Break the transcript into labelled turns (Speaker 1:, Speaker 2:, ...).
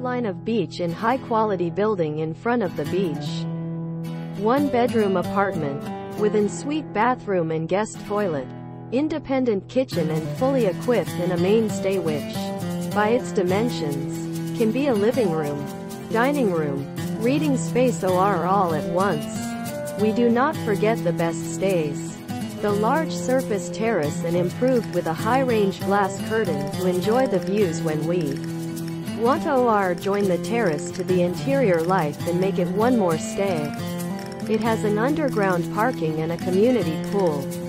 Speaker 1: outline of beach in high-quality building in front of the beach. One-bedroom apartment, with ensuite bathroom and guest toilet, independent kitchen and fully equipped in a mainstay which, by its dimensions, can be a living room, dining room, reading space or all at once. We do not forget the best stays. The large surface terrace and improved with a high-range glass curtain to enjoy the views when we want or join the terrace to the interior life and make it one more stay. It has an underground parking and a community pool.